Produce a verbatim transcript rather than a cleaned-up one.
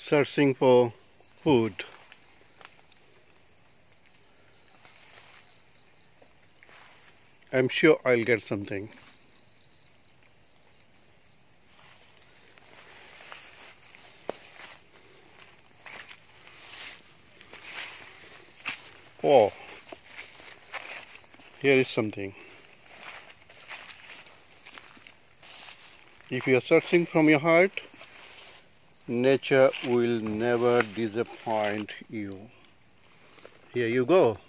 searching for food. I'm sure I'll get something. Oh, here is something. If you are searching from your heart, nature will never disappoint you. Here you go.